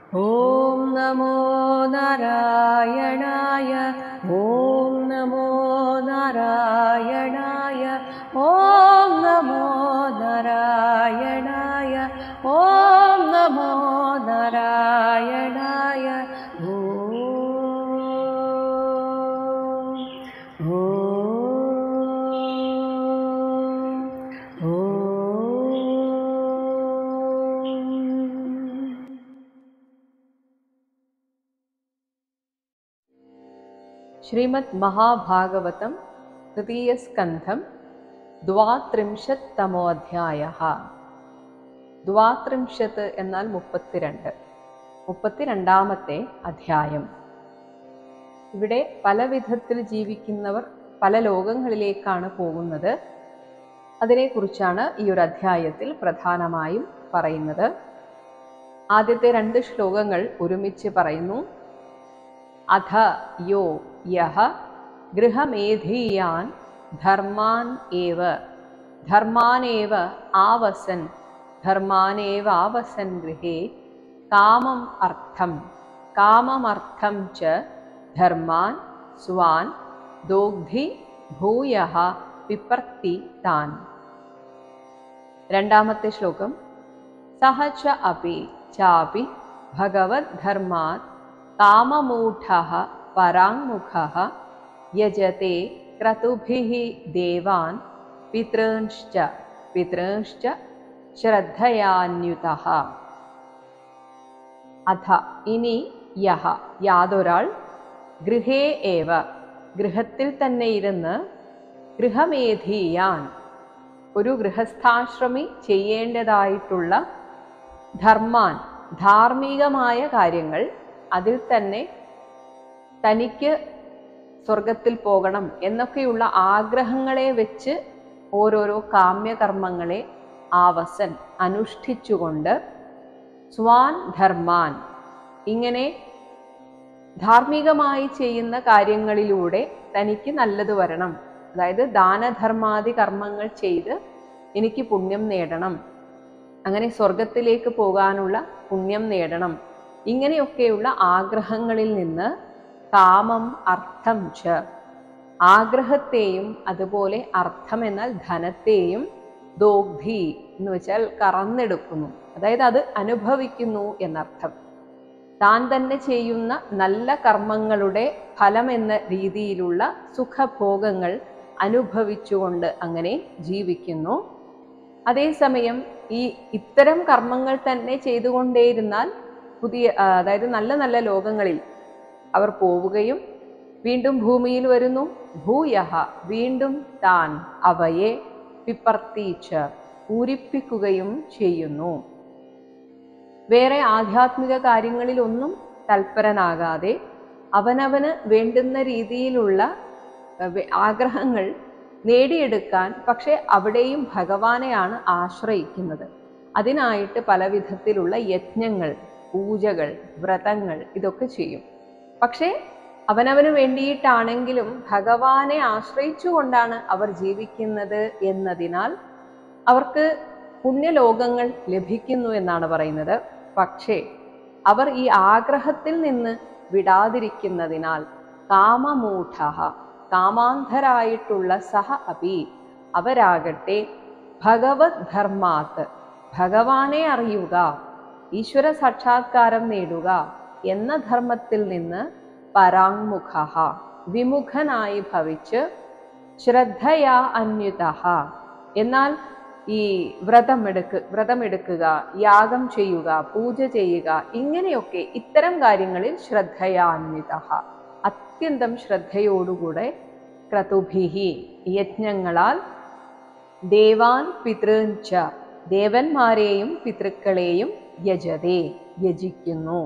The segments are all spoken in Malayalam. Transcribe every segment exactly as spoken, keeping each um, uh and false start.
ഓം നമോ നാരായണായ. ഓം നമോ നാരായണായ. ഓം നമോ നാരായണായ. ഓം നമോ നാരായണായ. ഓം ശ്രീമദ് മഹാഭാഗവതം തൃതീയസ്കന്ധം ദ്വാത്രിംശത്തമോധ്യായഃ. ദ്വാത്രിംശത്ത് എന്നാൽ മുപ്പത്തിരണ്ട്, മുപ്പത്തിരണ്ടാമത്തെ അധ്യായം. ഇവിടെ പല വിധത്തിൽ ജീവിക്കുന്നവർ പല ലോകങ്ങളിലേക്കാണ് പോകുന്നത്. അതിനെക്കുറിച്ചാണ് ഈ ഒരു അധ്യായത്തിൽ പ്രധാനമായും പറയുന്നത്. ആദ്യത്തെ രണ്ട് ശ്ലോകങ്ങൾ ഒരുമിച്ച് പറയുന്നു. അഥ യോ യഹ ഗൃഹമേധീയാൻ ധർമാൻ ഏവ ധർമാനേവ ആവസൻ ധർമാനേവ ആവസൻ ഗൃഹേ കാമം അർത്ഥം കാമമർത്ഥം ച ധർമാൻ സ്വാൻ ദോഗ്ധി ഭൂയഃ വിപർത്തി താൻ. രണ്ടാമത്തെ ശ്ലോകം. സഹ ച അപി ചാപി ഭഗവത് ധർമാത് കാമമൂഢഃ പരാങ്മുഖഃ യജതേ ക്രതുഭിഃ ദേവാൻ പിതॄൻശ്ച പിതॄൻശ്ച ശ്രദ്ധയാന്യുതഃ. അഥ ഇനി യഹ യാതൊരാൾ ഗൃഹേ ഏവ ഗൃഹത്തിൽ തന്നെ ഇരുന്ന് ഗൃഹമേധീയാൻ ഒരു ഗൃഹസ്ഥാശ്രമി ചെയ്യേണ്ടതായിട്ടുള്ള ധർമാൻ ധാർമ്മികമായ കാര്യങ്ങൾ, അതിൽ തന്നെ തനിക്ക് സ്വർഗത്തിൽ പോകണം എന്നൊക്കെയുള്ള ആഗ്രഹങ്ങളെ വെച്ച് ഓരോരോ കാമ്യകർമ്മങ്ങളെ ആവസൻ അനുഷ്ഠിച്ചുകൊണ്ട് സ്വാൻ ധർമാൻ ഇങ്ങനെ ധാർമ്മികമായി ചെയ്യുന്ന കാര്യങ്ങളിലൂടെ തനിക്ക് നല്ലത് വരണം, അതായത് ദാനധർമാദി കർമ്മങ്ങൾ ചെയ്ത് എനിക്ക് പുണ്യം നേടണം, അങ്ങനെ സ്വർഗത്തിലേക്ക് പോകാനുള്ള പുണ്യം നേടണം, ഇങ്ങനെയൊക്കെയുള്ള ആഗ്രഹങ്ങളിൽ നിന്ന് കാമം അർത്ഥം ച ആഗ്രഹത്തെയും അതുപോലെ അർത്ഥം എന്നാൽ ധനത്തെയും ദോഗ്ധി എന്ന് വെച്ചാൽ കറന്നെടുക്കുന്നു, അതായത് അത് അനുഭവിക്കുന്നു എന്നർത്ഥം. താൻ തന്നെ ചെയ്യുന്ന നല്ല കർമ്മങ്ങളുടെ ഫലം എന്ന രീതിയിലുള്ള സുഖഭോഗങ്ങൾ അനുഭവിച്ചുകൊണ്ട് അങ്ങനെ ജീവിക്കുന്നു. അതേസമയം ഈ ഇത്തരം കർമ്മങ്ങൾ തന്നെ ചെയ്തുകൊണ്ടേയിരുന്നാൽ പുതിയ അതായത് നല്ല നല്ല ലോകങ്ങളിൽ അവർ പോവുകയും വീണ്ടും ഭൂമിയിൽ വരുന്നു. ഭൂയഃ വീണ്ടും താൻ അവയെ വിപർത്തീച്ച പൂരിപ്പിക്കുകയും ചെയ്യുന്നു. വേറെ ആധ്യാത്മിക കാര്യങ്ങളിലൊന്നും തൽപരനാകാതെ അവനവന് വേണ്ടുന്ന രീതിയിലുള്ള ആഗ്രഹങ്ങൾ നേടിയെടുക്കാൻ പക്ഷെ അവിടെയും ഭഗവാനെയാണ് ആശ്രയിക്കുന്നത്. അതിനായിട്ട് പല വിധത്തിലുള്ള യജ്ഞങ്ങൾ, പൂജകൾ, വ്രതങ്ങൾ ഇതൊക്കെ ചെയ്യും. പക്ഷേ അവനവന് വേണ്ടിയിട്ടാണെങ്കിലും ഭഗവാനെ ആശ്രയിച്ചുകൊണ്ടാണ് അവർ ജീവിക്കുന്നത് എന്നതിനാൽ അവർക്ക് പുണ്യലോകങ്ങൾ ലഭിക്കുന്നു എന്നാണ് പറയുന്നത്. പക്ഷേ അവർ ഈ ആഗ്രഹത്തിൽ നിന്ന് വിടാതിരിക്കുന്നതിനാൽ കാമമൂഢഃ കാമാന്ധരായിട്ടുള്ള സഹ അപി അവരാകട്ടെ ഭഗവത് ധർമാത് ഭഗവാനെ അറിയുക, ഈശ്വര സാക്ഷാത്കാരം നേടുക എന്ന ധർമ്മത്തിൽ നിന്ന് പരാങ്മുഖഃ വിമുഖനായി ഭവിച്ച് ശ്രദ്ധയാ അന്യുതഃ എന്നാൽ ഈ വ്രതമെടുക്ക് വ്രതമെടുക്കുക യാഗം ചെയ്യുക, പൂജ ചെയ്യുക, ഇങ്ങനെയൊക്കെ ഇത്തരം കാര്യങ്ങളിൽ ശ്രദ്ധയാ അന്യുതഃ അത്യന്തം ശ്രദ്ധയോടുകൂടെ ക്രതുഭിഹി യജ്ഞങ്ങളാൽ ദേവാൻ പിതൃഞ്ച ദേവന്മാരെയും പിതൃക്കളെയും യജതേ യജിക്കുന്നു.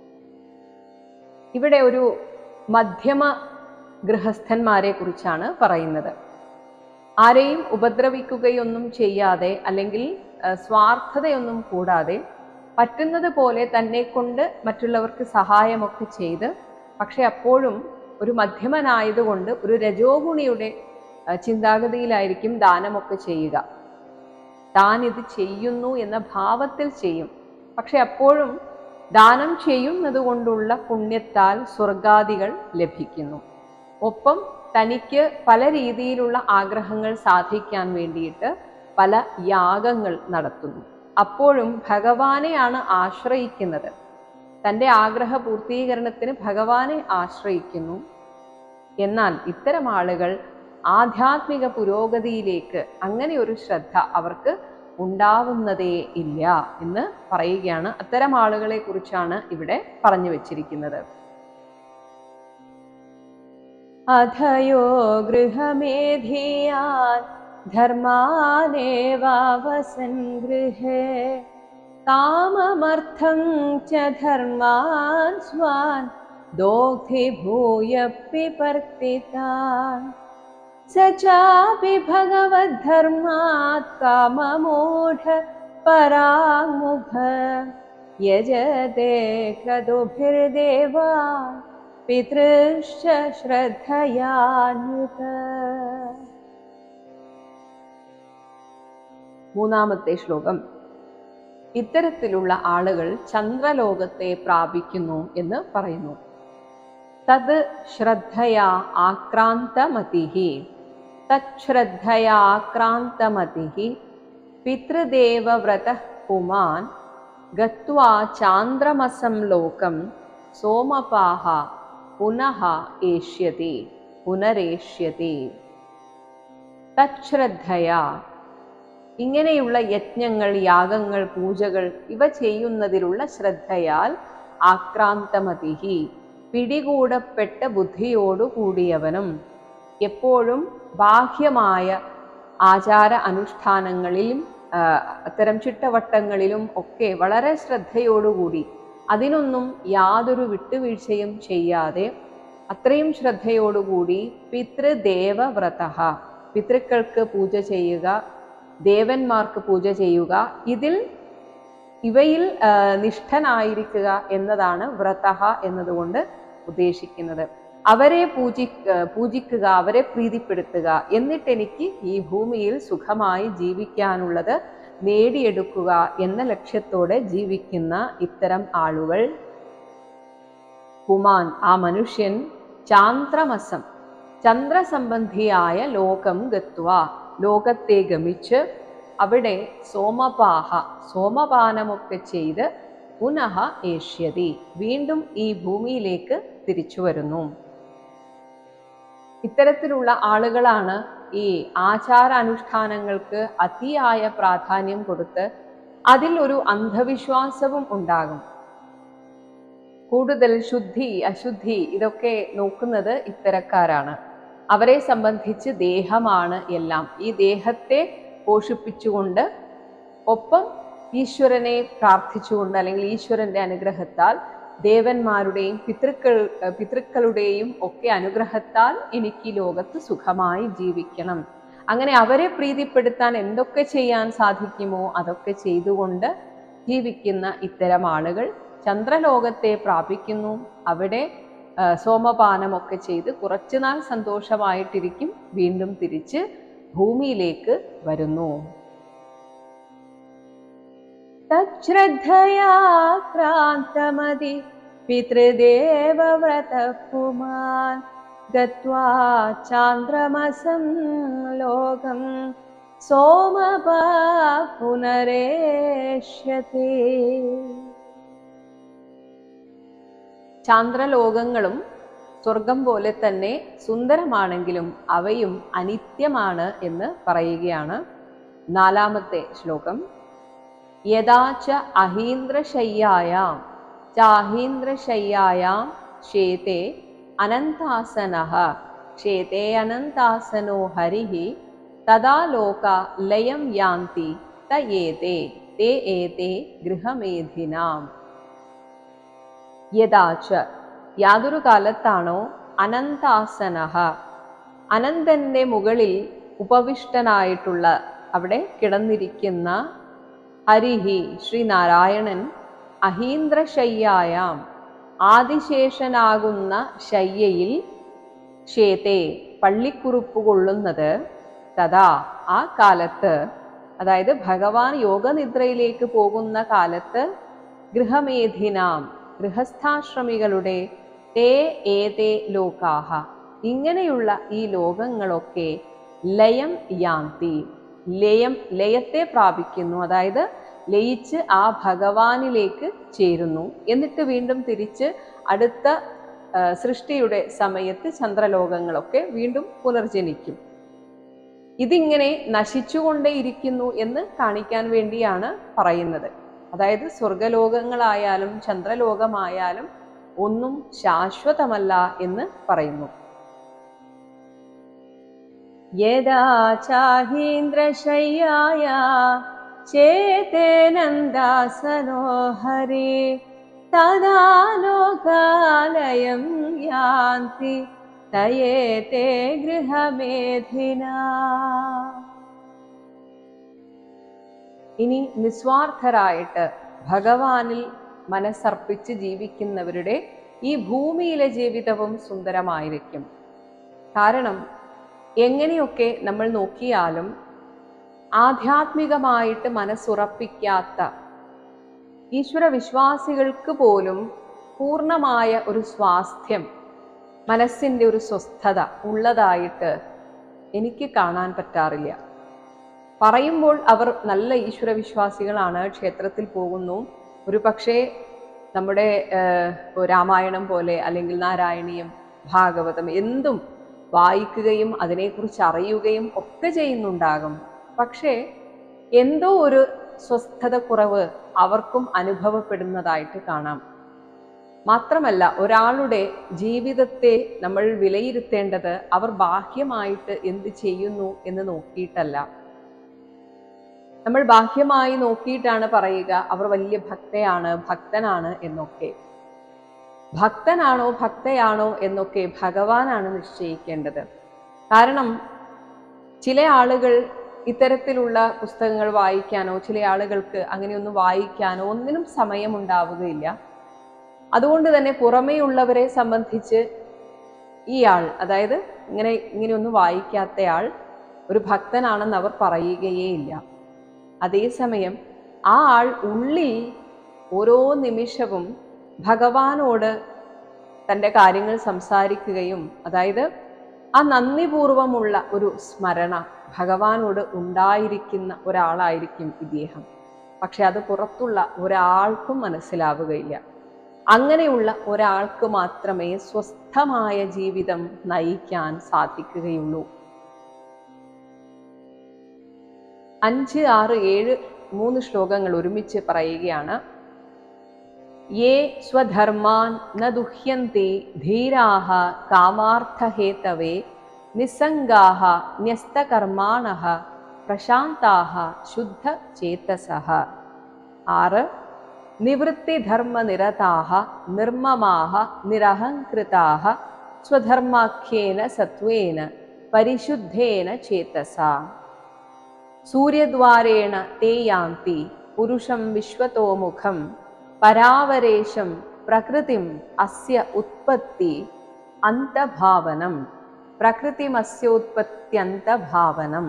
ഇവിടെ ഒരു മധ്യമ ഗൃഹസ്ഥന്മാരെ കുറിച്ചാണ് പറയുന്നത്. ആരെയും ഉപദ്രവിക്കുകയൊന്നും ചെയ്യാതെ അല്ലെങ്കിൽ സ്വാർത്ഥതയൊന്നും കൂടാതെ പറ്റുന്നത് പോലെ തന്നെ കൊണ്ട് മറ്റുള്ളവർക്ക് സഹായമൊക്കെ ചെയ്ത്, പക്ഷെ അപ്പോഴും ഒരു മധ്യമനായതുകൊണ്ട് ഒരു രജോഗുണിയുടെ ചിന്താഗതിയിലായിരിക്കും ദാനമൊക്കെ ചെയ്യുക. താൻ ഇത് ചെയ്യുന്നു എന്ന ഭാവത്തിൽ ചെയ്യും, പക്ഷെ അപ്പോഴും ദാനം ചെയ്യുന്നത് കൊണ്ടുള്ള പുണ്യത്താൽ സ്വർഗാദികൾ ലഭിക്കുന്നു. ഒപ്പം തനിക്ക് പല രീതിയിലുള്ള ആഗ്രഹങ്ങൾ സാധിക്കാൻ വേണ്ടിയിട്ട് പല യാഗങ്ങൾ നടത്തുന്നു. അപ്പോഴും ഭഗവാനെയാണ് ആശ്രയിക്കുന്നത്. തൻ്റെ ആഗ്രഹ പൂർത്തീകരണത്തിന് ഭഗവാനെ ആശ്രയിക്കുന്നു. എന്നാൽ ഇത്തരം ആളുകൾ ആധ്യാത്മിക പുരോഗതിയിലേക്ക് അങ്ങനെ ഒരു ശ്രദ്ധ അവർക്ക് ഉണ്ടാവുന്നതേ ഇല്ല എന്ന് പറയുകയാണ്. അത്തരം ആളുകളെ കുറിച്ചാണ് ഇവിടെ പറഞ്ഞു വച്ചിരിക്കുന്നത്. അധയോ ഗൃഹമേധിയാൻ ധർമാനേവാവസൻ ഗൃഹേ കാമമർത്ഥം ച ധർമാൻ സ്വാൻ ദോഗ്ധീഭൂയ പിപർത്തിതാൻ സ ചാപി ഭഗവദ്ധർമാത് കാമമൂഢ പരാങ്മുഖ യജതേ ക്രതുഭിർദേവാൻ പിതൃശ്ച ശ്രദ്ധയാന്വിത. മൂന്നാമത്തെ ശ്ലോകം. ഇത്തരത്തിലുള്ള ആളുകൾ ചന്ദ്രലോകത്തെ പ്രാപിക്കുന്നു എന്ന് പറയുന്നു. തത് ശ്രദ്ധയാ ആക്രാന്തമതിഹി തച്ഛ്രദ്ധയാ ആക്രാന്തമതിഹി പിതൃദേവവ്രതഃ പുമാൻ ഗത്വാ ചാന്ദ്രമസം ലോകം സോമപാഹ പുനഃ ഏഷ്യതി പുനരേഷ്യതി. തച്ഛ്രദ്ധയാ, ഇങ്ങനെയുള്ള യജ്ഞങ്ങൾ, യാഗങ്ങൾ, പൂജകൾ ഇവ ചെയ്യുന്നതിലുള്ള ശ്രദ്ധയാൽ ആക്രാന്തമതിഹി, പിടികൂടപ്പെട്ട ബുദ്ധിയോടു കൂടിയവനും, എപ്പോഴും ബാഹ്യമായ ആചാര അനുഷ്ഠാനങ്ങളിലും അത്തരം ചിട്ടവട്ടങ്ങളിലും ഒക്കെ വളരെ ശ്രദ്ധയോടുകൂടി അതിനൊന്നും യാതൊരു വിട്ടുവീഴ്ചയും ചെയ്യാതെ അത്രയും ശ്രദ്ധയോടുകൂടി പിതൃദേവവ്രത, പിതൃക്കൾക്ക് പൂജ ചെയ്യുക, ദേവന്മാർക്ക് പൂജ ചെയ്യുക, ഇതിൽ ഇവയിൽ നിഷ്ഠനായിരിക്കുക എന്നതാണ് വ്രത എന്നതുകൊണ്ട് ഉദ്ദേശിക്കുന്നത്. അവരെ പൂജി പൂജിക്കുക അവരെ പ്രീതിപ്പെടുത്തുക, എന്നിട്ട് എനിക്ക് ഈ ഭൂമിയിൽ സുഖമായി ജീവിക്കാനുള്ളത് നേടിയെടുക്കുക എന്ന ലക്ഷ്യത്തോടെ ജീവിക്കുന്ന ഇത്തരം ആളുകൾ. പുമാൻ, ആ മനുഷ്യൻ, ചാന്ദ്രമസം, ചന്ദ്രസംബന്ധിയായ ലോകം ഗത്വ, ലോകത്തെ ഗമിച്ച് അവിടെ സോമപാഹ, സോമപാനമൊക്കെ ചെയ്ത് പുനഃ ഏഷ്യതി, വീണ്ടും ഈ ഭൂമിയിലേക്ക് തിരിച്ചു വരുന്നു. ഇത്തരത്തിലുള്ള ആളുകളാണ് ഈ ആചാരാനുഷ്ഠാനങ്ങൾക്ക് അതിയായ പ്രാധാന്യം കൊടുത്ത് അതിൽ ഒരു അന്ധവിശ്വാസവും ഉണ്ടാകും. കൂടുതൽ ശുദ്ധി അശുദ്ധി ഇതൊക്കെ നോക്കുന്നത് ഇത്തരക്കാരാണ്. അവരെ സംബന്ധിച്ച് ദേഹമാണ് എല്ലാം. ഈ ദേഹത്തെ പോഷിപ്പിച്ചുകൊണ്ട് ഒപ്പം ഈശ്വരനെ പ്രാർത്ഥിച്ചുകൊണ്ട് അല്ലെങ്കിൽ ഈശ്വരന്റെ അനുഗ്രഹത്താൽ ദേവന്മാരുടെയും പിതൃക്കൾ പിതൃക്കളുടെയും ഒക്കെ അനുഗ്രഹത്താൽ എനിക്ക് ലോകത്ത് സുഖമായി ജീവിക്കണം, അങ്ങനെ അവരെ പ്രീതിപ്പെടുത്താൻ എന്തൊക്കെ ചെയ്യാൻ സാധിക്കുമോ അതൊക്കെ ചെയ്തുകൊണ്ട് ജീവിക്കുന്ന ഇത്തരം ആളുകൾ ചന്ദ്രലോകത്തെ പ്രാപിക്കുന്നു. അവിടെ സോമപാനമൊക്കെ ചെയ്ത് കുറച്ചുനാൾ സന്തോഷമായിട്ടിരിക്കും, വീണ്ടും തിരിച്ച് ഭൂമിയിലേക്ക് വരുന്നു. തച്ഛ്രദ്ധയാ ക്രാന്തമതി പിതൃദേവവ്രതഃ പുമാൻ ഗത്വാ ചാന്ദ്രമസം ലോകം സോമപാ പുനരേഷ്യതി. ചാന്ദ്രലോകങ്ങളും സ്വർഗം പോലെ തന്നെ സുന്ദരമാണെങ്കിലും അവയും അനിത്യമാണ് എന്ന് പറയുകയാണ്. നാലാമത്തെ ശ്ലോകം. യഥാച അഹീന്ദ്രശയ്യായാം ചാഹീന്ദ്രശയ്യായാം ശേതേ അനന്താസനഃ ശേതേ അനന്താസനോ ഹരിഃ തദാ ലോക ലയം യാന്തി തയേതേ തേ ഏതേ ഗൃഹമേധിനാം. യഥാച, യാതൊരു കാലത്താണോ, അനന്താസനഃ, അനന്തന്റെ മുകളിൽ ഉപവിഷ്ടനായിട്ടുള്ള അവിടെ കിടന്നിരിക്കുന്ന ഹരിഹി ശ്രീനാരായണൻ അഹീന്ദ്രശയ്യായാം ആദിശേഷനാകുന്ന ശയ്യയിൽ ശേതേ പള്ളിക്കുറുപ്പ് കൊള്ളുന്നത് തഥാ ആ കാലത്ത്, അതായത് ഭഗവാൻ യോഗനിദ്രയിലേക്ക് പോകുന്ന കാലത്ത് ഗൃഹമേധിനാം ഗൃഹസ്ഥാശ്രമികളുടെ തേ ഏതേ ലോകാഹ ഇങ്ങനെയുള്ള ഈ ലോകങ്ങളൊക്കെ ലയം യാന്തി ലയം ലയത്തെ പ്രാപിക്കുന്നു, അതായത് ലയിച്ച് ആ ഭഗവാനിലേക്ക് ചേരുന്നു. എന്നിട്ട് വീണ്ടും തിരിച്ച് അടുത്ത സൃഷ്ടിയുടെ സമയത്ത് ചന്ദ്രലോകങ്ങളൊക്കെ വീണ്ടും പുനർജനിക്കും. ഇതിങ്ങനെ നശിച്ചുകൊണ്ടേയിരിക്കുന്നു എന്ന് കാണിക്കാൻ വേണ്ടിയാണ് പറയുന്നത്. അതായത് സ്വർഗലോകങ്ങളായാലും ചന്ദ്രലോകമായാലും ഒന്നും ശാശ്വതമല്ല എന്ന് പറയുന്നു. യദാ ചാഹീന്ദ്രശയ്യായ ചേതേ നന്ദാസനോ ഹരേ തദാ ലോകാലയം യാന്തി തയേതേ ഗൃഹമേധിനാ. ഇനി നിസ്വാർത്ഥരായിട്ട് ഭഗവാനിൽ മനസ്സർപ്പിച്ച് ജീവിക്കുന്നവരുടെ ഈ ഭൂമിയിലെ ജീവിതവും സുന്ദരമായിരിക്കും. കാരണം എങ്ങനെയൊക്കെ നമ്മൾ നോക്കിയാലും ആധ്യാത്മികമായിട്ട് മനസ്സുറപ്പിക്കാത്ത ഈശ്വര വിശ്വാസികൾക്ക് പോലും പൂർണ്ണമായ ഒരു സ്വാസ്ഥ്യം, മനസ്സിൻ്റെ ഒരു സ്വസ്ഥത ഉള്ളതായിട്ട് എനിക്ക് കാണാൻ പറ്റാറില്ല. പറയുമ്പോൾ അവർ നല്ല ഈശ്വര വിശ്വാസികളാണ്, ക്ഷേത്രത്തിൽ പോകുന്നു, ഒരു പക്ഷേ നമ്മുടെ രാമായണം പോലെ അല്ലെങ്കിൽ നാരായണീയം, ഭാഗവതം എന്തും വായിക്കുകയും അതിനെക്കുറിച്ച് അറിയുകയും ഒക്കെ ചെയ്യുന്നുണ്ടാകും. പക്ഷേ എന്തോ ഒരു സ്വസ്ഥത കുറവ് അവർക്കും അനുഭവപ്പെടുന്നതായിട്ട് കാണാം. മാത്രമല്ല, ഒരാളുടെ ജീവിതത്തെ നമ്മൾ വിലയിരുത്തേണ്ടത് അവർ ബാഹ്യമായിട്ട് എന്ത് ചെയ്യുന്നു എന്ന് നോക്കിയിട്ടല്ല. നമ്മൾ ബാഹ്യമായി നോക്കിയിട്ടാണ് പറയുക അവർ വലിയ ഭക്തയാണ്, ഭക്തനാണ് എന്നൊക്കെ. ഭക്തനാണോ ഭക്തയാണോ എന്നൊക്കെ ഭഗവാനാണ് നിശ്ചയിക്കേണ്ടത്. കാരണം ചില ആളുകൾ ഇത്തരത്തിലുള്ള പുസ്തകങ്ങൾ വായിക്കാനോ, ചില ആളുകൾക്ക് അങ്ങനെയൊന്നും വായിക്കാനോ ഒന്നിനും സമയമുണ്ടാവുകയില്ല. അതുകൊണ്ട് തന്നെ പുറമേയുള്ളവരെ സംബന്ധിച്ച് ഈ ആൾ, അതായത് ഇങ്ങനെ ഇങ്ങനെയൊന്നും വായിക്കാത്തയാൾ ഒരു ഭക്തനാണെന്ന് അവർ പറയുകയേയില്ല. അതേസമയം ആ ആൾ ഉള്ളിൽ ഓരോ നിമിഷവും ഭഗവാനോട് തൻ്റെ കാര്യങ്ങൾ സംസാരിക്കുകയും, അതായത് ആ നന്ദിപൂർവമുള്ള ഒരു സ്മരണ ഭഗവാനോട് ഉണ്ടായിരിക്കുന്ന ഒരാളായിരിക്കും ഇദ്ദേഹം. പക്ഷെ അത് പുറത്തുള്ള ഒരാൾക്കും മനസ്സിലാവുകയില്ല. അങ്ങനെയുള്ള ഒരാൾക്ക് മാത്രമേ സ്വസ്ഥമായ ജീവിതം നയിക്കാൻ സാധിക്കുകയുള്ളൂ. അഞ്ച് ആറ് ഏഴ് മൂന്ന് ശ്ലോകങ്ങൾ ഒരുമിച്ച് പറയുകയാണ്. യേ സ്വധർമാൻ ന ദുഹ്യന്തി ധീരാഹ കാമാർത്ഥഹേതവേ നിസ്സംഗാഹ ന്യസ്തകർമാണഃ പ്രശാന്താഹ ശുദ്ധചേതസഃ. ആറ് നിവൃത്തിധർമ്മനിരതാഹ നിർമ്മമാഹ നിരഹംകൃതാഹ സ്വധർമാഖ്യേന സത്വേന പരിശുദ്ധേന ചേതസാ. സൂര്യദ്വാരേണ തേ യാന്തി പുരുഷം വിശ്വതോമുഖം പരാവരേശം പ്രകൃതിം അസ്യ ഉത്പത്തി അന്തഭാവനം പ്രകൃതിമസ്യോത്പത്യന്തഭാവനം.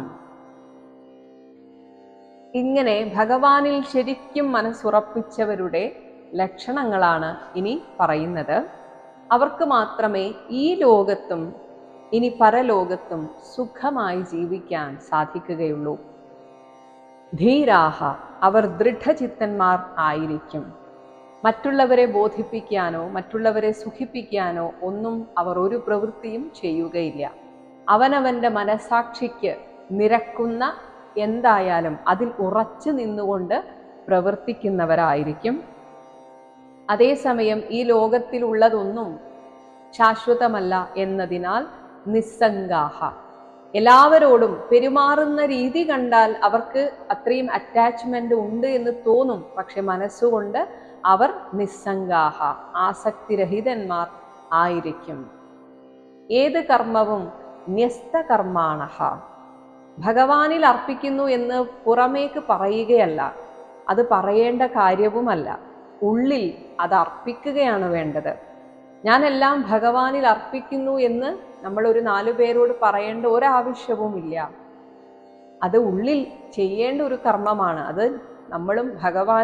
ഇങ്ങനെ ഭഗവാനിൽ ശരിക്കും മനസ്സുറപ്പിച്ചവരുടെ ലക്ഷണങ്ങളാണ് ഇനി പറയുന്നത്. അവർക്ക് മാത്രമേ ഈ ലോകത്തും ഇനി പരലോകത്തും സുഖമായി ജീവിക്കാൻ സാധിക്കുകയുള്ളൂ. ധീരാഹ അവർ ദൃഢചിത്തന്മാർ ആയിരിക്കും. മറ്റുള്ളവരെ ബോധിപ്പിക്കാനോ മറ്റുള്ളവരെ സുഖിപ്പിക്കാനോ ഒന്നും അവർ ഒരു പ്രവൃത്തിയും ചെയ്യുകയില്ല. അവനവൻ്റെ മനസാക്ഷിക്ക് നിരക്കുന്ന എന്തായാലും അതിൽ ഉറച്ചു നിന്നുകൊണ്ട് പ്രവർത്തിക്കുന്നവരായിരിക്കും. അതേസമയം ഈ ലോകത്തിലുള്ളതൊന്നും ശാശ്വതമല്ല എന്നതിനാൽ നിസ്സംഗാഹ എല്ലാവരോടും പെരുമാറുന്ന രീതി കണ്ടാൽ അവർക്ക് അത്രയും അറ്റാച്ച്മെന്റ് ഉണ്ട് എന്ന് തോന്നും. പക്ഷെ മനസ്സുകൊണ്ട് അവർ നിസ്സംഗാഹ ആസക്തിരഹിതന്മാർ ആയിരിക്കും. ഏത് കർമ്മവും ന്യസ്തകർമാണഃ ഭഗവാനിൽ അർപ്പിക്കുന്നു എന്ന് പുറമേക്ക് പറയുകയല്ല, അത് പറയേണ്ട കാര്യവുമല്ല. ഉള്ളിൽ അത് അർപ്പിക്കുകയാണ് വേണ്ടത്. ഞാനെല്ലാം ഭഗവാനിൽ അർപ്പിക്കുന്നു എന്ന് നമ്മൾ ഒരു നാലു പേരോട് പറയേണ്ട ഒരാവശ്യവുമില്ല. അത് ഉള്ളിൽ ചെയ്യേണ്ട ഒരു കർമ്മമാണ്. അത് നമ്മളും ഭഗവാനും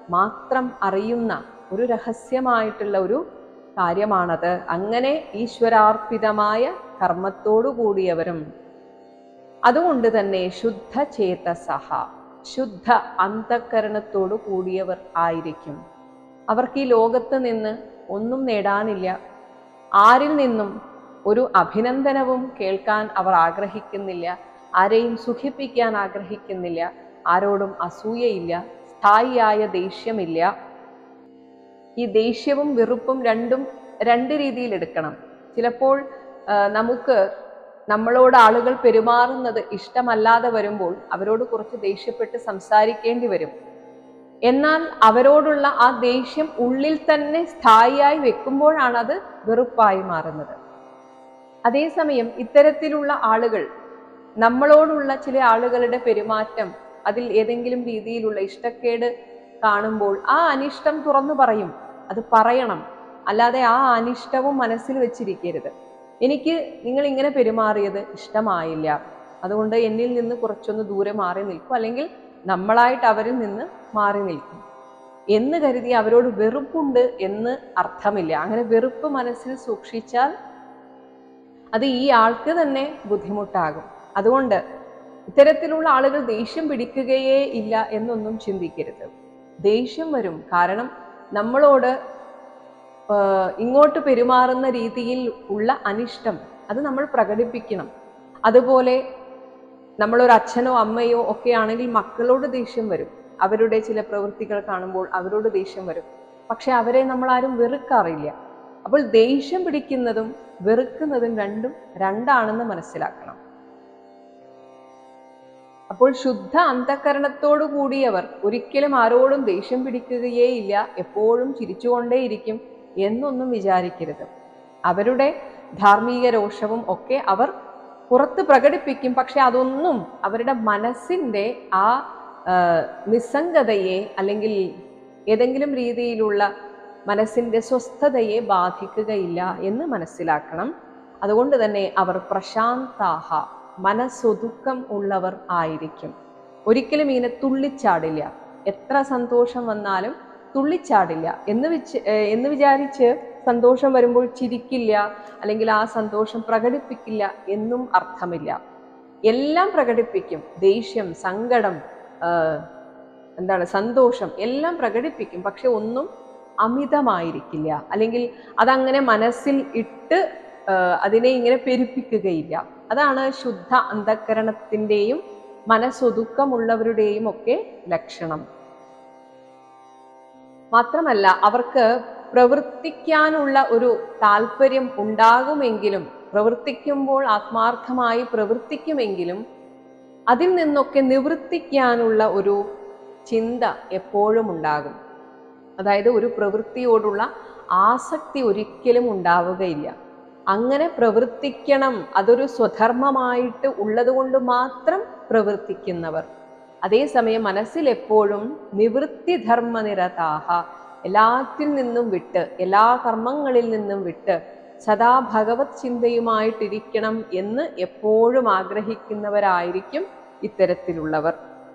മാത്രം അറിയുന്ന ഒരു രഹസ്യമായിട്ടുള്ള ഒരു കാര്യമാണത്. അങ്ങനെ ഈശ്വരാർപ്പിതമായ കർമ്മത്തോടു കൂടിയവരും അതുകൊണ്ട് തന്നെ ശുദ്ധ ചേതസഹ, ശുദ്ധ അന്തഃകരണത്തോടു കൂടിയവർ ആയിരിക്കും. അവർക്ക് ഈ ലോകത്ത് നിന്ന് ഒന്നും നേടാനില്ല. ആരിൽ നിന്നും ഒരു അഭിനന്ദനവും കേൾക്കാൻ അവർ ആഗ്രഹിക്കുന്നില്ല. ആരെയും സുഖിപ്പിക്കാൻ ആഗ്രഹിക്കുന്നില്ല. ആരോടും അസൂയയില്ല. സ്ഥായിയായ ദേഷ്യമില്ല. ഈ ദേഷ്യവും വെറുപ്പും രണ്ടും രണ്ട് രീതിയിൽ എടുക്കണം. ചിലപ്പോൾ നമുക്ക് നമ്മളോട് ആളുകൾ പെരുമാറുന്നത് ഇഷ്ടമല്ലാതെ വരുമ്പോൾ അവരോട് കുറച്ച് ദേഷ്യപ്പെട്ട് സംസാരിക്കേണ്ടി വരും. എന്നാൽ അവരോടുള്ള ആ ദേഷ്യം ഉള്ളിൽ തന്നെ സ്ഥായിയായി വെക്കുമ്പോഴാണ് അത് വെറുപ്പായി മാറുന്നത്. അതേസമയം ഇത്തരത്തിലുള്ള ആളുകൾ, നമ്മളോടുള്ള ചില ആളുകളുടെ പെരുമാറ്റം, അതിൽ ഏതെങ്കിലും രീതിയിലുള്ള ഇഷ്ടക്കേട് കാണുമ്പോൾ ആ അനിഷ്ടം തുറന്നു പറയും. അത് പറയണം. അല്ലാതെ ആ അനിഷ്ടവും മനസ്സിൽ വെച്ചിരിക്കരുത്. എനിക്ക് നിങ്ങൾ ഇങ്ങനെ പെരുമാറിയത് ഇഷ്ടമായില്ല, അതുകൊണ്ട് എന്നിൽ നിന്ന് കുറച്ചൊന്ന് ദൂരെ മാറി നിൽക്കും, അല്ലെങ്കിൽ നമ്മളായിട്ട് അവരിൽ നിന്ന് മാറി നിൽക്കും എന്ന് കരുതി അവരോട് വെറുപ്പുണ്ട് എന്ന് അർത്ഥമില്ല. അങ്ങനെ വെറുപ്പ് മനസ്സിൽ സൂക്ഷിച്ചാൽ അത് ഈ ആൾക്ക് തന്നെ ബുദ്ധിമുട്ടാകും. അതുകൊണ്ട് ഇത്തരത്തിലുള്ള ആളുകൾ ദേഷ്യം പിടിക്കുകയേ ഇല്ല എന്നൊന്നും ചിന്തിക്കരുത്. ദേഷ്യം വരും. കാരണം നമ്മളോട് ഇങ്ങോട്ട് പെരുമാറുന്ന രീതിയിൽ ഉള്ള അനിഷ്ടം അത് നമ്മൾ പ്രകടിപ്പിക്കണം. അതുപോലെ നമ്മളൊരു അച്ഛനോ അമ്മയോ ഒക്കെ ആണെങ്കിൽ മക്കളോട് ദേഷ്യം വരും. അവരുടെ ചില പ്രവൃത്തികൾ കാണുമ്പോൾ അവരോട് ദേഷ്യം വരും. പക്ഷെ അവരെ നമ്മൾ ആരും വെറുക്കാറില്ല. അപ്പോൾ ദേഷ്യം പിടിക്കുന്നതും വെറുക്കുന്നതും രണ്ടും രണ്ടാണെന്ന് മനസ്സിലാക്കണം. അപ്പോൾ ശുദ്ധ അന്തഃകരണത്തോടു കൂടിയവർ ഒരിക്കലും ആരോടും ദേഷ്യം പിടിക്കുകയേ ഇല്ല, എപ്പോഴും ചിരിച്ചുകൊണ്ടേയിരിക്കും എന്നൊന്നും വിചാരിക്കരുത്. അവരുടെ ധാർമ്മിക രോഷവും ഒക്കെ അവർ പുറത്ത് പ്രകടിപ്പിക്കും. പക്ഷെ അതൊന്നും അവരുടെ മനസ്സിൻ്റെ ആ നിസ്സംഗതയെ അല്ലെങ്കിൽ ഏതെങ്കിലും രീതിയിലുള്ള മനസ്സിൻ്റെ സ്വസ്ഥതയെ ബാധിക്കുകയില്ല എന്ന് മനസ്സിലാക്കണം. അതുകൊണ്ട് തന്നെ അവർ പ്രശാന്താഹ, മനസ്സൊതുക്കം ഉള്ളവർ ആയിരിക്കും. ഒരിക്കലും ഇങ്ങനെ തുള്ളിച്ചാടില്ല. എത്ര സന്തോഷം വന്നാലും തുള്ളിച്ചാടില്ല. എന്ന് വെച്ച് എന്ന് വിചാരിച്ച് സന്തോഷം വരുമ്പോൾ ചിരിക്കില്ല, അല്ലെങ്കിൽ ആ സന്തോഷം പ്രകടിപ്പിക്കില്ല എന്നും അർത്ഥമില്ല. എല്ലാം പ്രകടിപ്പിക്കും. ദേഷ്യം, സങ്കടം, എന്താണ് സന്തോഷം എല്ലാം പ്രകടിപ്പിക്കും. പക്ഷെ ഒന്നും അമിതമായിരിക്കില്ല, അല്ലെങ്കിൽ അതങ്ങനെ മനസ്സിൽ ഇട്ട് അതിനെ ഇങ്ങനെ പെരുപ്പിക്കുകയില്ല. അതാണ് ശുദ്ധ അന്തഃകരണത്തിൻ്റെയും മനസ്സൊതുക്കമുള്ളവരുടെയും ഒക്കെ ലക്ഷണം. മാത്രമല്ല അവർക്ക് പ്രവർത്തിക്കാനുള്ള ഒരു താല്പര്യം ഉണ്ടാകുമെങ്കിലും, പ്രവർത്തിക്കുമ്പോൾ ആത്മാർത്ഥമായി പ്രവർത്തിക്കുമെങ്കിലും അതിൽ നിന്നൊക്കെ നിവൃത്തിക്കാനുള്ള ഒരു ചിന്ത എപ്പോഴും ഉണ്ടാകും. അതായത് ഒരു പ്രവൃത്തിയോടുള്ള ആസക്തി ഒരിക്കലും ഉണ്ടാവുകയില്ല. അങ്ങനെ പ്രവർത്തിക്കണം, അതൊരു സ്വധർമ്മമായിട്ട് ഉള്ളത് കൊണ്ട് മാത്രം പ്രവർത്തിക്കുന്നവർ. അതേസമയം മനസ്സിൽ എപ്പോഴും നിവൃത്തിധർമ്മനിരതാഹ, എല്ലാത്തിൽ നിന്നും വിട്ട്, എല്ലാ കർമ്മങ്ങളിൽ നിന്നും വിട്ട് സദാ ഭഗവത് ചിന്തയുമായിട്ടിരിക്കണം എന്ന് എപ്പോഴും ആഗ്രഹിക്കുന്നവരായിരിക്കും ഇത്തരത്തിലുള്ളവർ.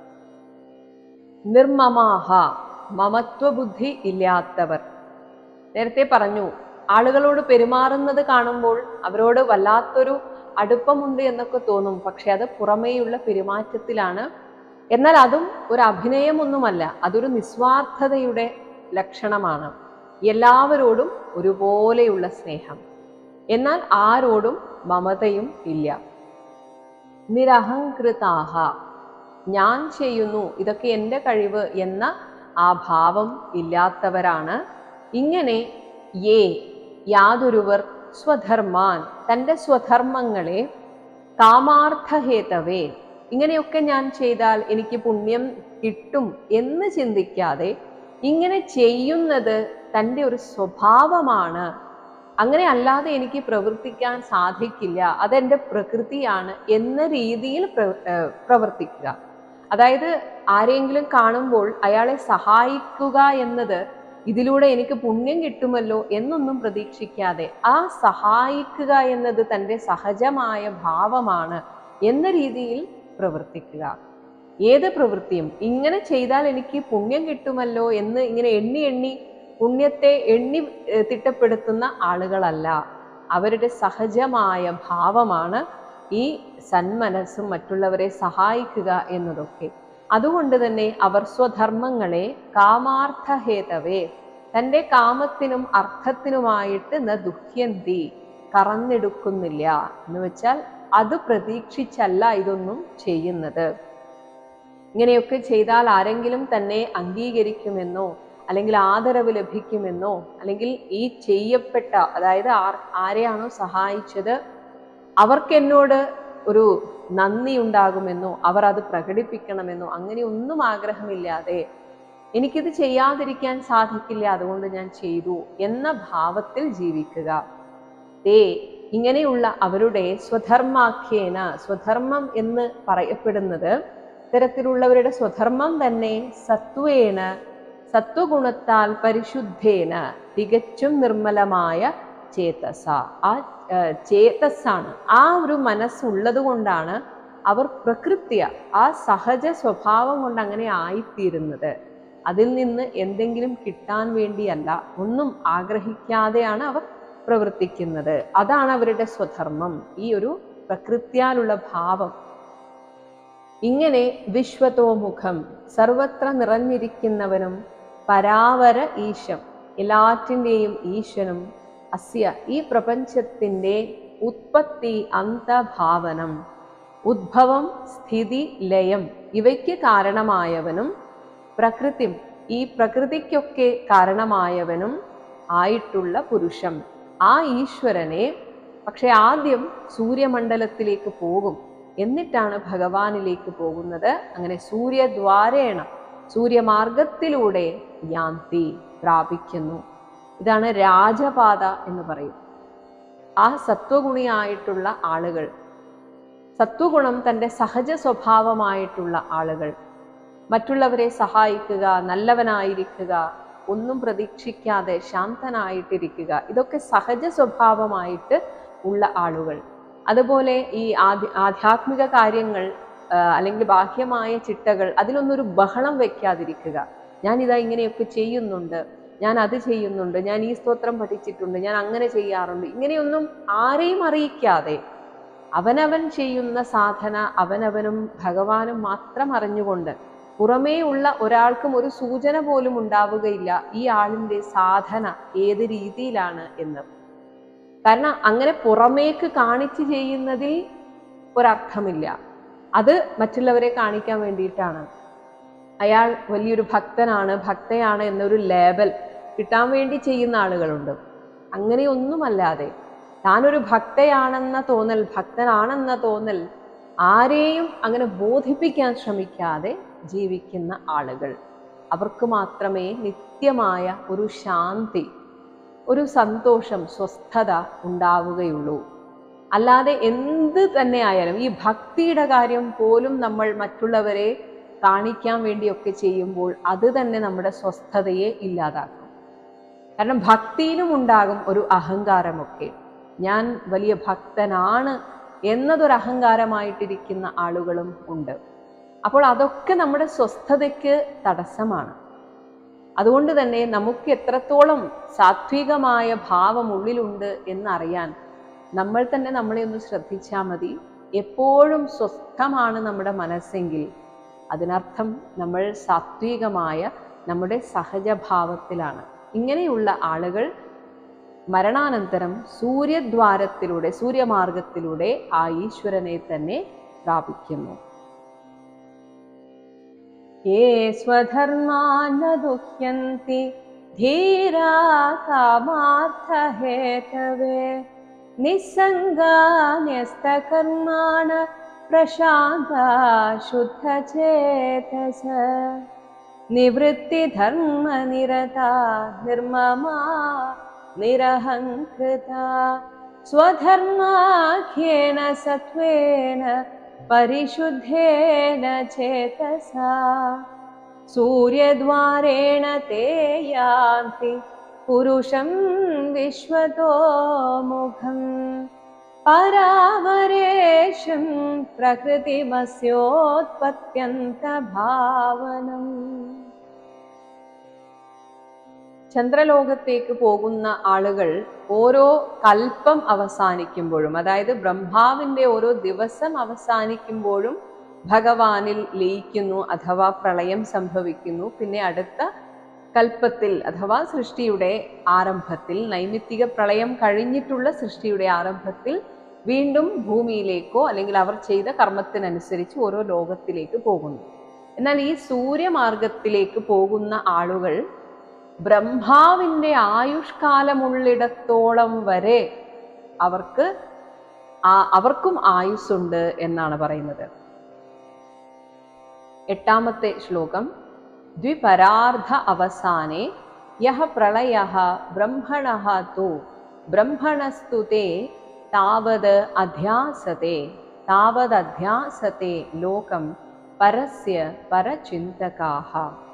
നിർമ്മമാഹ, മമത്വബുദ്ധി ഇല്ലാത്തവർ. നേരത്തെ പറഞ്ഞു, ആളുകളോട് പെരുമാറുന്നത് കാണുമ്പോൾ അവരോട് വല്ലാത്തൊരു അടുപ്പമുണ്ട് എന്നൊക്കെ തോന്നും. പക്ഷെ അത് പുറമേയുള്ള പെരുമാറ്റത്തിലാണ്. എന്നാൽ അതും ഒരു അഭിനയമൊന്നുമല്ല, അതൊരു നിസ്വാർത്ഥതയുടെ ലക്ഷണമാണ്. എല്ലാവരോടും ഒരുപോലെയുള്ള സ്നേഹം, എന്നാൽ ആരോടും മമതയും ഇല്ല. നിരഹങ്കൃതാഹ, ഞാൻ ചെയ്യുന്നു, ഇതൊക്കെ എൻ്റെ കഴിവ് എന്ന ആ ഭാവം ഇല്ലാത്തവരാണ്. ഇങ്ങനെ യേ, യാതൊരുവർ സ്വധർമാൻ, തൻ്റെ സ്വധർമ്മങ്ങളെ കാമാർത്ഥഹേതവേ, ഇങ്ങനെയൊക്കെ ഞാൻ ചെയ്താൽ എനിക്ക് പുണ്യം കിട്ടും എന്ന് ചിന്തിക്കാതെ ഇങ്ങനെ ചെയ്യുന്നത് തൻ്റെ ഒരു സ്വഭാവമാണ്, അങ്ങനെ അല്ലാതെ എനിക്ക് പ്രവർത്തിക്കാൻ സാധിക്കില്ല, അതെൻ്റെ പ്രകൃതിയാണ് എന്ന രീതിയിൽ പ്രവർത്തിക്കുക. അതായത് ആരെങ്കിലും കാണുമ്പോൾ അയാളെ സഹായിക്കുക എന്നത് ഇതിലൂടെ എനിക്ക് പുണ്യം കിട്ടുമല്ലോ എന്നൊന്നും പ്രതീക്ഷിക്കാതെ ആ സഹായിക്കുക എന്നത് തൻ്റെ സഹജമായ ഭാവമാണ് എന്ന രീതിയിൽ പ്രവർത്തിക്കുക. ഏത് പ്രവൃത്തിയും ഇങ്ങനെ ചെയ്താൽ എനിക്ക് പുണ്യം കിട്ടുമല്ലോ എന്ന് ഇങ്ങനെ എണ്ണി എണ്ണി പുണ്യത്തെ എണ്ണി തിട്ടപ്പെടുത്തുന്ന ആളുകളല്ല. അവരുടെ സഹജമായ ഭാവമാണ് ഈ സന്മനസ്സും മറ്റുള്ളവരെ സഹായിക്കുക എന്നതൊക്കെ. അതുകൊണ്ട് തന്നെ അവർ സ്വധർമ്മങ്ങളെ കാമാർത്ഥഹേതവേ, തൻ്റെ കാമത്തിനും അർത്ഥത്തിനുമായിട്ട് ന ദുഹ്യന്തി, കറന്നെടുക്കുന്നില്ല. എന്ന് വെച്ചാൽ അത് പ്രതീക്ഷിച്ചല്ല ഇതൊന്നും ചെയ്യുന്നത്. ഇങ്ങനെയൊക്കെ ചെയ്താൽ ആരെങ്കിലും തന്നെ അംഗീകരിക്കുമെന്നോ അല്ലെങ്കിൽ ആദരവ് ലഭിക്കുമെന്നോ അല്ലെങ്കിൽ ഈ ചെയ്യപ്പെട്ട, അതായത് ആരെയാണോ സഹായിച്ചത് അവർക്ക് എന്നോട് ഒരു നന്ദി ഉണ്ടാകുമെന്നോ അവർ അത് പ്രകടിപ്പിക്കണമെന്നോ അങ്ങനെ ഒന്നും ആഗ്രഹമില്ലാതെ എനിക്കിത് ചെയ്യാതിരിക്കാൻ സാധിക്കില്ല, അതുകൊണ്ട് ഞാൻ ചെയ്തു എന്ന ഭാവത്തിൽ ജീവിക്കുക. തേ, ഇങ്ങനെയുള്ള അവരുടെ സ്വധർമാഖ്യേന, സ്വധർമ്മം എന്ന് പറയപ്പെടുന്നത് ഇത്തരത്തിലുള്ളവരുടെ സ്വധർമ്മം തന്നെ സത്വേന, സത്വഗുണത്താൽ പരിശുദ്ധേന, തികച്ചും നിർമ്മലമായ ചേതസ, ആ ചേതസ്സാണ്. ആ ഒരു മനസ്സുള്ളത് കൊണ്ടാണ് അവർ പ്രകൃത്യ, ആ സഹജ സ്വഭാവം കൊണ്ട് അങ്ങനെ ആയിത്തീരുന്നത്. അതിൽ നിന്ന് എന്തെങ്കിലും കിട്ടാൻ വേണ്ടിയല്ല, ഒന്നും ആഗ്രഹിക്കാതെയാണ് അവർ പ്രവർത്തിക്കുന്നത്. അതാണ് അവരുടെ സ്വധർമ്മം, ഈ ഒരു പ്രകൃത്യാലുള്ള ഭാവം. ഇങ്ങനെ വിശ്വതോമുഖം, സർവത്ര നിറഞ്ഞിരിക്കുന്നവനും പരാവര ഈശം, എല്ലാറ്റിൻ്റെയും ഈശ്വനും, അസ്യ ഈ പ്രപഞ്ചത്തിൻ്റെ ഉത്പത്തി അന്തഭാവനം, ഉദ്ഭവം സ്ഥിതി ലയം ഇവയ്ക്ക് കാരണമായവനും, പ്രകൃതി ഈ പ്രകൃതിക്കൊക്കെ കാരണമായവനും ആയിട്ടുള്ള പുരുഷം, ആ ഈശ്വരനെ പക്ഷെ ആദ്യം സൂര്യമണ്ഡലത്തിലേക്ക് പോകും, എന്നിട്ടാണ് ഭഗവാനിലേക്ക് പോകുന്നത്. അങ്ങനെ സൂര്യദ്വാരേണ, സൂര്യമാർഗത്തിലൂടെ യാന്തി, പ്രാപിക്കുന്നു. ഇതാണ് രാജപാത എന്ന് പറയും. ആ സത്വഗുണിയായിട്ടുള്ള ആളുകൾ, സത്വഗുണം തൻ്റെ സഹജ സ്വഭാവമായിട്ടുള്ള ആളുകൾ, മറ്റുള്ളവരെ സഹായിക്കുക, നല്ലവനായിരിക്കുക, ഒന്നും പ്രതീക്ഷിക്കാതെ ശാന്തനായിട്ടിരിക്കുക, ഇതൊക്കെ സഹജ സ്വഭാവമായിട്ട് ഉള്ള ആളുകൾ. അതുപോലെ ഈ ആധ്യ ആധ്യാത്മിക കാര്യങ്ങൾ അല്ലെങ്കിൽ ബാഹ്യമായ ചിട്ടകൾ, അതിലൊന്നൊരു ബഹളം വെക്കാതിരിക്കുക. ഞാനിതാ ഇങ്ങനെയൊക്കെ ചെയ്യുന്നുണ്ട്, ഞാൻ അത് ചെയ്യുന്നുണ്ട്, ഞാൻ ഈ സ്തോത്രം പഠിച്ചിട്ടുണ്ട്, ഞാൻ അങ്ങനെ ചെയ്യാറുണ്ട്, ഇങ്ങനെയൊന്നും ആരെയും അറിയിക്കാതെ അവനവൻ ചെയ്യുന്ന സാധന അവനവനും ഭഗവാനും മാത്രം അറിഞ്ഞുകൊണ്ട്, പുറമേ ഉള്ള ഒരാൾക്കും ഒരു സൂചന പോലും ഉണ്ടാവുകയില്ല ഈ ആളിൻ്റെ സാധന ഏത് രീതിയിലാണ് എന്ന്. കാരണം അങ്ങനെ പുറമേക്ക് കാണിച്ചു ചെയ്യുന്നതിൽ ഒരർത്ഥമില്ല. അത് മറ്റുള്ളവരെ കാണിക്കാൻ വേണ്ടിയിട്ടാണ്. അയാൾ വലിയൊരു ഭക്തനാണ്, ഭക്തയാണ് എന്നൊരു ലേബൽ കിട്ടാൻ വേണ്ടി ചെയ്യുന്ന ആളുകളുണ്ട്. അങ്ങനെയൊന്നുമല്ലാതെ താനൊരു ഭക്തയാണെന്ന തോന്നൽ, ഭക്തനാണെന്ന തോന്നൽ ആരെയും അങ്ങനെ ബോധിപ്പിക്കാൻ ശ്രമിക്കാതെ ജീവിക്കുന്ന ആളുകൾ, അവർക്ക് മാത്രമേ നിത്യമായ ഒരു ശാന്തി, ഒരു സന്തോഷം, സ്വസ്ഥത ഉണ്ടാവുകയുള്ളൂ. അല്ലാതെ എന്ത് തന്നെ ആയാലും, ഈ ഭക്തിയുടെ കാര്യം പോലും നമ്മൾ മറ്റുള്ളവരെ കാണിക്കാൻ വേണ്ടിയൊക്കെ ചെയ്യുമ്പോൾ അത് തന്നെ നമ്മുടെ സ്വസ്ഥതയെ ഇല്ലാതാക്കും. കാരണം ഭക്തിയിലും ഉണ്ടാകും ഒരു അഹങ്കാരമൊക്കെ. ഞാൻ വലിയ ഭക്തനാണ് എന്നതൊരു അഹങ്കാരമായിട്ടിരിക്കുന്ന ആളുകളും ഉണ്ട്. അപ്പോൾ അതൊക്കെ നമ്മുടെ സ്വസ്ഥതയ്ക്ക് തടസ്സമാണ്. അതുകൊണ്ട് തന്നെ നമുക്ക് എത്രത്തോളം സാത്വികമായ ഭാവം ഉള്ളിലുണ്ട് എന്നറിയാൻ നമ്മൾ തന്നെ നമ്മളെ ഒന്ന് ശ്രദ്ധിച്ചാൽ മതി. എപ്പോഴും സ്വസ്ഥമാണ് നമ്മുടെ മനസ്സെങ്കിൽ അതിനർത്ഥം നമ്മൾ സാത്വികമായ നമ്മുടെ സഹജഭാവത്തിലാണ്. ഇങ്ങനെയുള്ള ആളുകൾ മരണാനന്തരം സൂര്യദ്വാരത്തിലൂടെ, സൂര്യമാർഗത്തിലൂടെ ആ ഈശ്വരനെ തന്നെ പ്രാപിക്കുന്നു. യേ സ്വധർമാൻ ദുഹ്യന്തി ധീരാ കാമാർത്ഥഹേതവേ നിസ്സംഗാ ന്യസ്തകർമാണ പ്രശാന്താ ശുദ്ധചേതസ നിവൃത്തിധർമ്മനിരതാ നിർമ്മമാ നിരഹംകൃതാ സ്വധർമാഖ്യേന സത്വേന പരിശുദ്ധേന ചേതസാ സൂര്യദ്വാരേണ തേ യാന്തി പുരുഷം വിശ്വതോമുഖം. പരാമരേഷം പ്രകൃതിമസ്യോത്പത്യന്തഭാവനം. ചന്ദ്രലോകത്തേക്ക് പോകുന്ന ആളുകൾ ഓരോ കൽപ്പം അവസാനിക്കുമ്പോഴും, അതായത് ബ്രഹ്മാവിന്റെ ഓരോ ദിവസം അവസാനിക്കുമ്പോഴും ഭഗവാനിൽ ലയിക്കുന്നു, അഥവാ പ്രളയം സംഭവിക്കുന്നു. പിന്നെ അടുത്ത കൽപ്പത്തിൽ അഥവാ സൃഷ്ടിയുടെ ആരംഭത്തിൽ, നൈമിത്തിക പ്രളയം കഴിഞ്ഞിട്ടുള്ള സൃഷ്ടിയുടെ ആരംഭത്തിൽ വീണ്ടും ഭൂമിയിലേക്കോ അല്ലെങ്കിൽ അവർ ചെയ്ത കർമ്മത്തിനനുസരിച്ച് ഓരോ ലോകത്തിലേക്ക് പോകുന്നു. എന്നാൽ ഈ സൂര്യമാർഗത്തിലേക്ക് പോകുന്ന ആളുകൾ ബ്രഹ്മാവിന്റെ ആയുഷ്കാലമുള്ളിടത്തോളം വരെ അവർക്ക് അവർക്കും ആയുസ്സുണ്ട് എന്നാണ് പറയുന്നത്. എട്ടാമത്തെ ശ്ലോകം. ദ്വിപരാർദ്ധ അവസാനേ യഹ പ്രളയഃ ബ്രഹ്മണഃ തു ബ്രഹ്മണസ്തു തേ താവത് അധ്യാസത്തെ താവദധ്യാസത്തെ ലോകം പരസ്യ പരചിന്തകാഃ.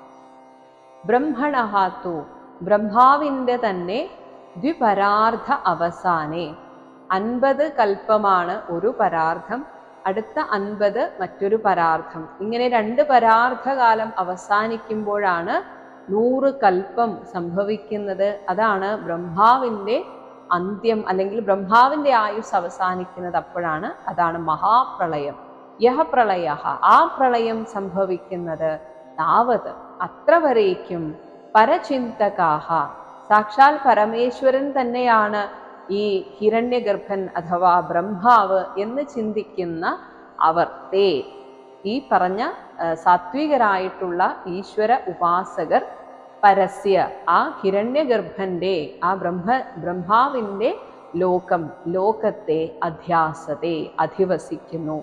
ബ്രഹ്മണഃ തു ബ്രഹ്മാവിൻ്റെ തന്നെ ദ്വിപരാർദ്ധ അവസാനേ, അൻപത് കൽപ്പമാണ് ഒരു പരാർദ്ധം, അടുത്ത അൻപത് മറ്റൊരു പരാർദ്ധം. ഇങ്ങനെ രണ്ട് പരാർദ്ധകാലം അവസാനിക്കുമ്പോഴാണ് നൂറ് കൽപ്പം സംഭവിക്കുന്നത്. അതാണ് ബ്രഹ്മാവിൻ്റെ അന്ത്യം, അല്ലെങ്കിൽ ബ്രഹ്മാവിൻ്റെ ആയുസ് അവസാനിക്കുന്നത് അപ്പോഴാണ്. അതാണ് മഹാപ്രളയം. യഹ പ്രളയഃ, ആ പ്രളയം സംഭവിക്കുന്നത് താവത്, അത്ര വരേക്കും പരചിന്തകാഃ, സാക്ഷാൽ പരമേശ്വരൻ തന്നെയാണ് ഈ ഹിരണ്യഗർഭൻ അഥവാ ബ്രഹ്മാവ് എന്ന് ചിന്തിക്കുന്ന അവർ, തേ ഈ പറഞ്ഞ സാത്വികരായിട്ടുള്ള ഈശ്വര ഉപാസകർ, പരസ്യ ആ ഹിരണ്യഗർഭന്റെ ആ ബ്രഹ്മ ബ്രഹ്മാവിൻ്റെ ലോകം ലോകത്തെ അധ്യാസത്തെ അധിവസിക്കുന്നു.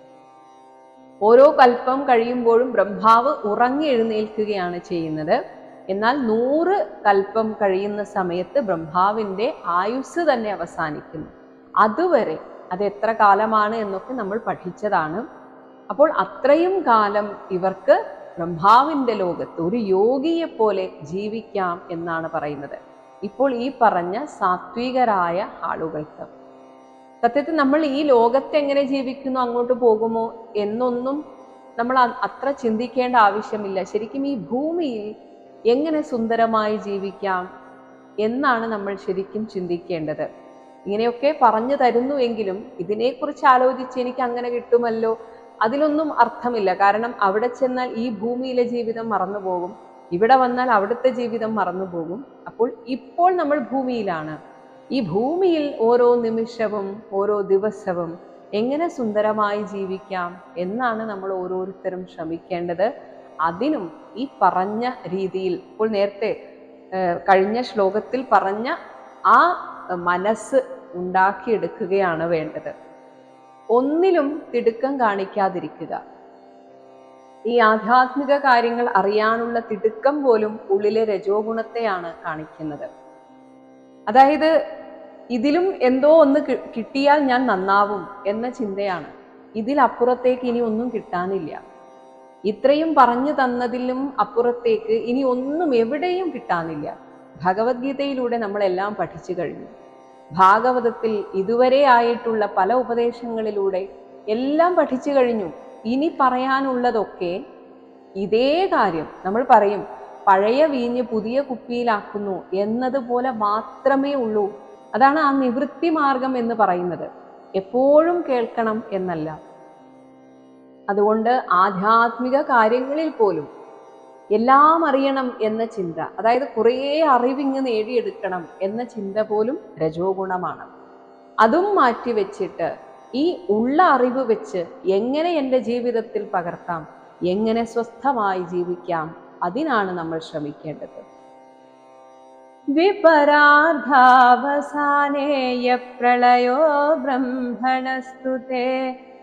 ഓരോ കൽപ്പം കഴിയുമ്പോഴും ബ്രഹ്മാവ് ഉറങ്ങി എഴുന്നേൽക്കുകയാണ് ചെയ്യുന്നത്. എന്നാൽ നൂറ് കൽപ്പം കഴിയുന്ന സമയത്ത് ബ്രഹ്മാവിൻ്റെ ആയുസ് തന്നെ അവസാനിക്കുന്നു. അതുവരെ അത് എത്ര കാലമാണ് എന്നൊക്കെ നമ്മൾ പഠിച്ചതാണ്. അപ്പോൾ അത്രയും കാലം ഇവർക്ക് ബ്രഹ്മാവിൻ്റെ ലോകത്ത് ഒരു യോഗിയെ പോലെ ജീവിക്കാം എന്നാണ് പറയുന്നത്. ഇപ്പോൾ ഈ പറഞ്ഞ സാത്വികരായ ആളുകൾക്ക് സത്യത്തിൽ നമ്മൾ ഈ ലോകത്ത് എങ്ങനെ ജീവിക്കുന്നു, അങ്ങോട്ട് പോകുമോ എന്നൊന്നും നമ്മൾ അത്ര ചിന്തിക്കേണ്ട ആവശ്യമില്ല. ശരിക്കും ഈ ഭൂമിയിൽ എങ്ങനെ സുന്ദരമായി ജീവിക്കാം എന്നാണ് നമ്മൾ ശരിക്കും ചിന്തിക്കേണ്ടത്. ഇങ്ങനെയൊക്കെ പറഞ്ഞു തരുന്നുവെങ്കിലും ഇതിനെക്കുറിച്ച് ആലോചിച്ച് എനിക്ക് അങ്ങനെ കിട്ടുമല്ലോ, അതിലൊന്നും അർത്ഥമില്ല. കാരണം അവിടെ ചെന്നാൽ ഈ ഭൂമിയിലെ ജീവിതം മറന്നുപോകും, ഇവിടെ വന്നാൽ അവിടുത്തെ ജീവിതം മറന്നുപോകും. അപ്പോൾ ഇപ്പോൾ നമ്മൾ ഭൂമിയിലാണ്. ഈ ഭൂമിയിൽ ഓരോ നിമിഷവും ഓരോ ദിവസവും എങ്ങനെ സുന്ദരമായി ജീവിക്കാം എന്നാണ് നമ്മൾ ഓരോരുത്തരും ശ്രമിക്കേണ്ടത്. അതിനും ഈ പറഞ്ഞ രീതിയിൽ, ഇപ്പോൾ നേരത്തെ കഴിഞ്ഞ ശ്ലോകത്തിൽ പറഞ്ഞ ആ മനസ്സ് ഉണ്ടാക്കിയെടുക്കുകയാണ് വേണ്ടത്. ഒന്നിലും തിടുക്കം കാണിക്കാതിരിക്കുക. ഈ ആധ്യാത്മിക കാര്യങ്ങൾ അറിയാനുള്ള തിടുക്കം പോലും ഉള്ളിലെ രജോ ഗുണത്തെയാണ് കാണിക്കുന്നത്. അതായത് ഇതിലും എന്തോ ഒന്ന് കിട്ടിയാൽ ഞാൻ നന്നാവും എന്ന ചിന്തയാണ്. ഇതിലപ്പുറത്തേക്ക് ഇനി ഒന്നും കിട്ടാനില്ല. ഇത്രയും പറഞ്ഞു തന്നതിലും അപ്പുറത്തേക്ക് ഇനി ഒന്നും എവിടെയും കിട്ടാനില്ല. ഭഗവത്ഗീതയിലൂടെ നമ്മളെല്ലാം പഠിച്ചു കഴിഞ്ഞു. ഭാഗവതത്തിൽ ഇതുവരെ ആയിട്ടുള്ള പല ഉപദേശങ്ങളിലൂടെ എല്ലാം പഠിച്ചു കഴിഞ്ഞു. ഇനി പറയാനുള്ളതൊക്കെ ഇതേ കാര്യം. നമ്മൾ പറയും പഴയ വീഞ്ഞ് പുതിയ കുപ്പിയിലാക്കുന്നു എന്നതുപോലെ മാത്രമേ ഉള്ളൂ. അതാണ് ആ നിവൃത്തി മാർഗം എന്ന് പറയുന്നത്. എപ്പോഴും കേൾക്കണം എന്നല്ല. അതുകൊണ്ട് ആധ്യാത്മിക കാര്യങ്ങളിൽ പോലും എല്ലാം അറിയണം എന്ന ചിന്ത, അതായത് കുറേ അറിവിങ്ങ് നേടിയെടുക്കണം എന്ന ചിന്ത പോലും രജോ ഗുണമാണ്. അതും മാറ്റിവെച്ചിട്ട് ഈ ഉള്ള അറിവ് വെച്ച് എങ്ങനെ എൻ്റെ ജീവിതത്തിൽ പകർത്താം, എങ്ങനെ സ്വസ്ഥമായി ജീവിക്കാം, അതിനാണ് നമ്മൾ ശ്രമിക്കേണ്ടത്. വിപരാർദ്ധാവസാനേയ പ്രളയോ ബ്രഹ്മണസ്തുതേ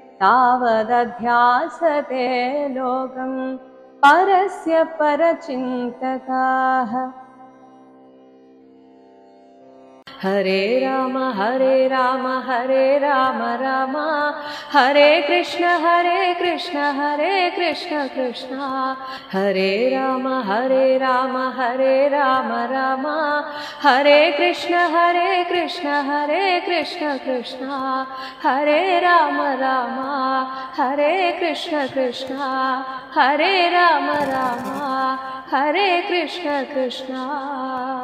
താവദധ്യാസതേ ലോകം പരസ്യ പരചിന്തകാഃ. हरे राम हरे राम हरे राम राम हरे कृष्ण हरे कृष्ण हरे कृष्ण कृष्ण हरे राम हरे राम हरे राम राम हरे कृष्ण हरे कृष्ण हरे कृष्ण कृष्ण हरे राम राम हरे कृष्ण कृष्ण हरे राम राम हरे कृष्ण कृष्ण।